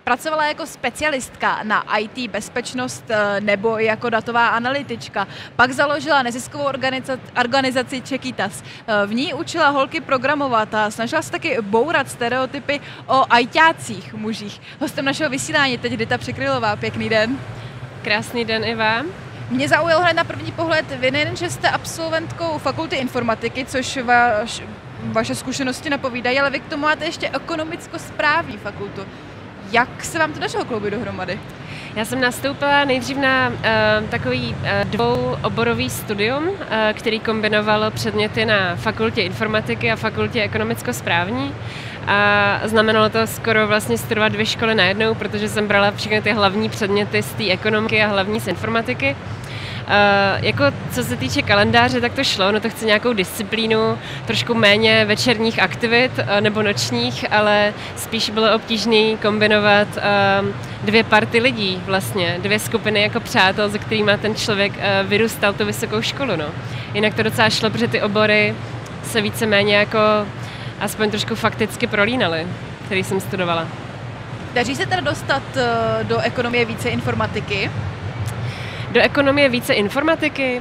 Pracovala jako specialistka na IT bezpečnost nebo jako datová analytička. Pak založila neziskovou organizaci Čekytas. V ní učila holky programovat a snažila se taky bourat stereotypy o ajťácích mužích. Hostem našeho vysílání teď Dita Přikrylová. Pěkný den. Krásný den i vám. Mě zaujalo hned na první pohled, vy nejen, že jste absolventkou fakulty informatiky, což vaše zkušenosti napovídají, ale vy k tomu máte ještě ekonomicko-správní fakultu. Jak se vám to dařilo kloubit dohromady? Já jsem nastoupila nejdřív na takový dvouoborový studium, který kombinovalo předměty na fakultě informatiky a fakultě ekonomicko-správní. A znamenalo to skoro vlastně studovat dvě školy najednou, protože jsem brala všechny ty hlavní předměty z té ekonomiky a hlavní z informatiky. Jako co se týče kalendáře, tak to šlo, no to chce nějakou disciplínu, trošku méně večerních aktivit nebo nočních, ale spíš bylo obtížné kombinovat dvě party lidí vlastně, dvě skupiny jako přátel, se kterými ten člověk vyrůstal tu vysokou školu, no. Jinak to docela šlo, protože ty obory se víceméně jako aspoň trošku fakticky prolínaly, který jsem studovala. Daří se teda dostat do ekonomie více informatiky? Do ekonomie více informatiky?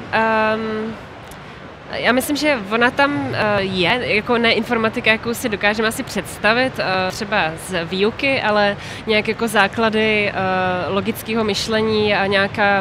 Já myslím, že ona tam je, jako ne informatika, jakou si dokážeme asi představit, třeba z výuky, ale nějak jako základy logického myšlení a nějaká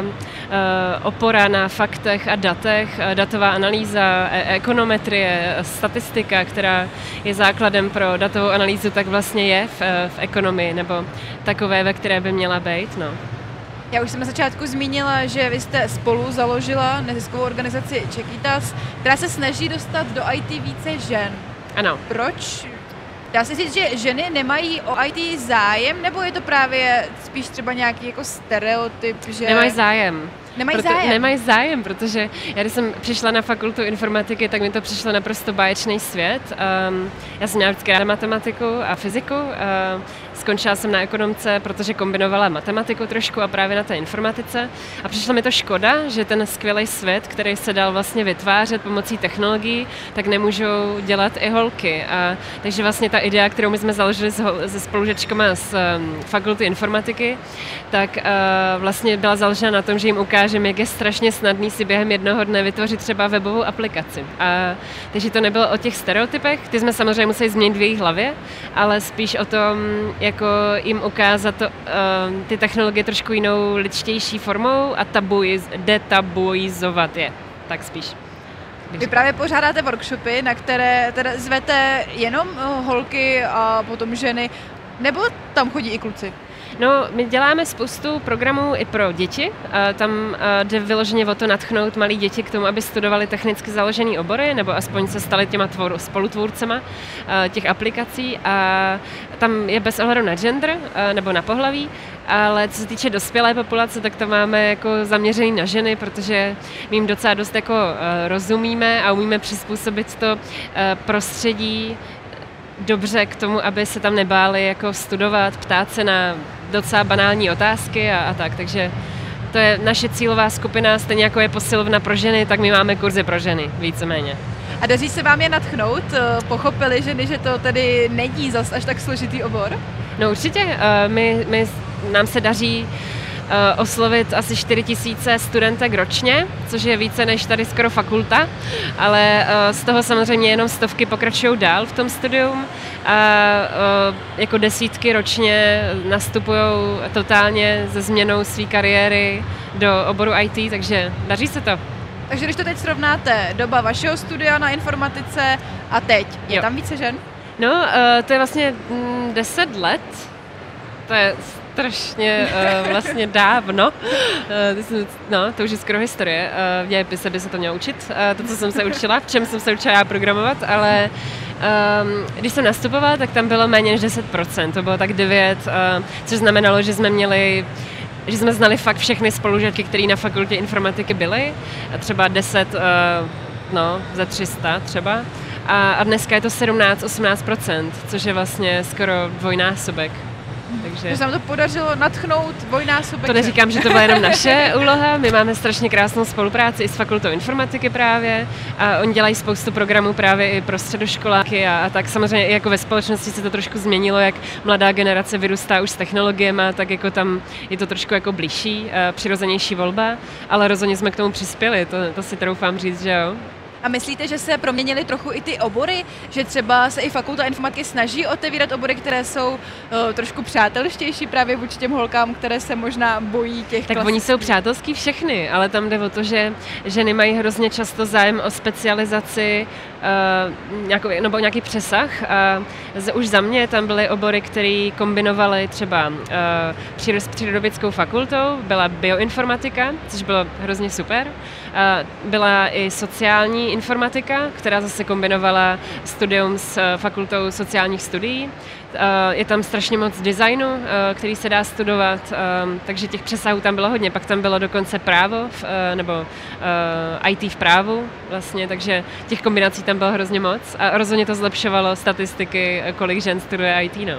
opora na faktech a datech, datová analýza, ekonometrie, statistika, která je základem pro datovou analýzu, tak vlastně je v ekonomii, nebo takové, ve které by měla být, no. Já už jsem na začátku zmínila, že vy jste spolu založila neziskovou organizaci Čekytas, která se snaží dostat do IT více žen. Ano. Proč? Dá se říct, že ženy nemají o IT zájem, nebo je to právě spíš třeba nějaký jako stereotyp, že... Nemají zájem. Nemají zájem, protože já když jsem přišla na fakultu informatiky, tak mi to přišlo naprosto báječný svět. Já jsem měla vždycky ráda matematiku a fyziku. Skončila jsem na ekonomce, protože kombinovala matematiku trošku a právě na té informatice. A přišla mi to škoda, že ten skvělý svět, který se dal vlastně vytvářet pomocí technologií, tak nemůžou dělat i holky. Takže vlastně ta idea, kterou my jsme založili se spolužečkama z fakulty informatiky, tak vlastně byla založena na tom, že jim ukážeme, jak je strašně snadný si během jednoho dne vytvořit třeba webovou aplikaci. Takže to nebylo o těch stereotypech, ty jsme samozřejmě museli změnit v jejich hlavě, ale spíš o tom, jako jim ukázat ty technologie trošku jinou, ličtější formou a detabuizovat je, tak spíš. Vy právě pořádáte workshopy, na které teda zvete jenom holky a potom ženy, nebo tam chodí i kluci? No, my děláme spoustu programů i pro děti. Tam jde vyloženě o to nadchnout malí děti k tomu, aby studovali technicky založené obory, nebo aspoň se stali těma spolutvůrcema těch aplikací. A tam je bez ohledu na gender nebo na pohlaví, ale co se týče dospělé populace, tak to máme jako zaměřený na ženy, protože my jim docela dost jako rozumíme a umíme přizpůsobit to prostředí dobře k tomu, aby se tam nebáli jako studovat, ptát se na docela banální otázky a tak. Takže to je naše cílová skupina, stejně jako je posilovna pro ženy, tak my máme kurzy pro ženy, víceméně. A daří se vám je nadchnout? Pochopili ženy, že to tedy není zas až tak složitý obor? No určitě, nám se daří oslovit asi 4 000 studentek ročně, což je více než tady skoro fakulta, ale z toho samozřejmě jenom stovky pokračují dál v tom studium a jako desítky ročně nastupují totálně se změnou své kariéry do oboru IT, takže daří se to. Takže když to teď srovnáte, doba vašeho studia na informatice a teď, je tam více žen? No, to je vlastně 10 let, to je strašně vlastně dávno. To už je skoro historie. V dějepise by se to mělo učit, to, co jsem se učila, v čem jsem se učila já programovat, ale když jsem nastupovala, tak tam bylo méně než 10%, to bylo tak 9%, což znamenalo, že jsme znali fakt všechny spolužáky, které na fakultě informatiky byly, třeba 10 ze 300 třeba. A dneska je to 17-18%, což je vlastně skoro dvojnásobek. Takže že se nám to podařilo natchnout dvojnásobek. To neříkám, že to byla jenom naše úloha, my máme strašně krásnou spolupráci i s fakultou informatiky právě a oni dělají spoustu programů právě i pro středoškoláky a tak samozřejmě i jako ve společnosti se to trošku změnilo, jak mladá generace vyrůstá už s technologiemi, tak jako tam je to trošku jako blížší, přirozenější volba, ale rozhodně jsme k tomu přispěli, to si troufám říct, že jo. A myslíte, že se proměnily trochu i ty obory? Že třeba se i fakulta informatiky snaží otevírat obory, které jsou trošku přátelštější právě vůči těm holkám, které se možná bojí těch Tak oni jsou přátelský všechny, ale tam jde o to, že ženy mají hrozně často zájem o specializaci nebo nějaký přesah. Už za mě tam byly obory, které kombinovaly třeba s přírodovědeckou fakultou, byla bioinformatika, což bylo hrozně super. Byla i sociální informatika, která zase kombinovala studium s fakultou sociálních studií. Je tam strašně moc designu, který se dá studovat, takže těch přesahů tam bylo hodně. Pak tam bylo dokonce právo, nebo IT v právu vlastně, takže těch kombinací tam bylo hrozně moc a rozhodně to zlepšovalo statistiky, kolik žen studuje IT. No.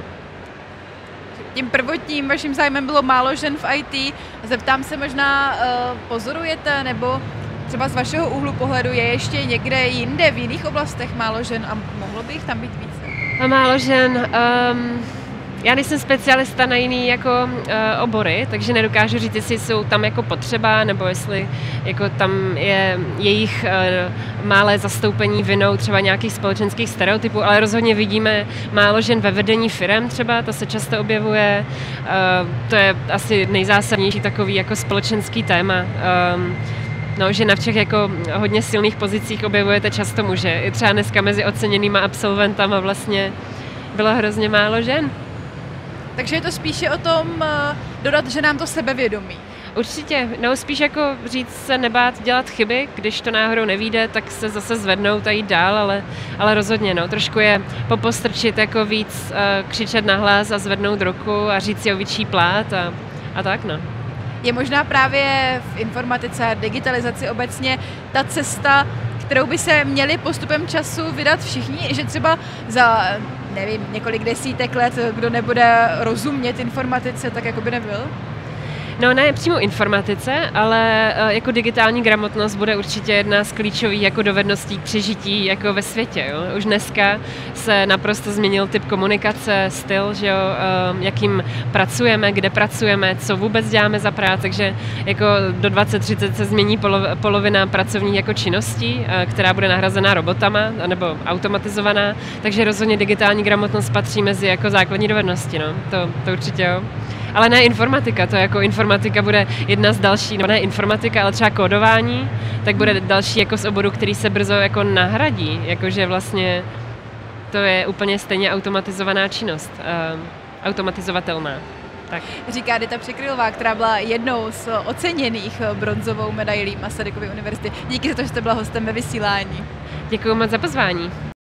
Tím prvotním vaším zájmem bylo málo žen v IT. Zeptám se, možná pozorujete, nebo třeba z vašeho úhlu pohledu je ještě někde jinde, v jiných oblastech málo žen a mohlo by jich tam být více? A málo žen. Já nejsem specialista na jiný jako obory, takže nedokážu říct, jestli jsou tam jako potřeba, nebo jestli jako tam je jejich malé zastoupení vinou třeba nějakých společenských stereotypů, ale rozhodně vidíme málo žen ve vedení firem třeba, to se často objevuje. To je asi nejzásadnější takový jako společenský téma. No, že na všech jako hodně silných pozicích objevujete často muže. I třeba dneska mezi oceněnýma absolventama vlastně bylo hrozně málo žen. Takže je to spíše o tom dodat ženám to sebevědomí. Určitě, no spíš jako říct se nebát dělat chyby, když to náhodou nevyjde, tak se zase zvednout a jít dál, ale rozhodně, no, trošku je popostrčit jako víc, křičet nahlas a zvednout ruku a říct si o větší plát a tak, no. Je možná právě v informatice a digitalizaci obecně ta cesta, kterou by se měli postupem času vydat všichni, že třeba za, nevím, několik desítek let, kdo nebude rozumět informatice, tak jako by nebyl? No ne přímo informatice, ale jako digitální gramotnost bude určitě jedna z klíčových jako dovedností k přežití jako ve světě. Jo. Už dneska se naprosto změnil typ komunikace, styl, že jo, jakým pracujeme, kde pracujeme, co vůbec děláme za práci, takže jako do 2030 se změní polovina pracovních jako činností, která bude nahrazená robotama nebo automatizovaná, takže rozhodně digitální gramotnost patří mezi jako základní dovednosti, no. To určitě jo. Ale ne informatika, to jako informatika bude jedna z další, no ne informatika, ale třeba kódování, tak bude další jako z oboru, který se brzo jako nahradí, jakože vlastně to je úplně stejně automatizovaná činnost, automatizovatelná. Tak. Říká Dita Přikrylová, která byla jednou z oceněných bronzovou medailí Masarykovy univerzity. Díky za to, že jste byla hostem ve vysílání. Děkuji moc za pozvání.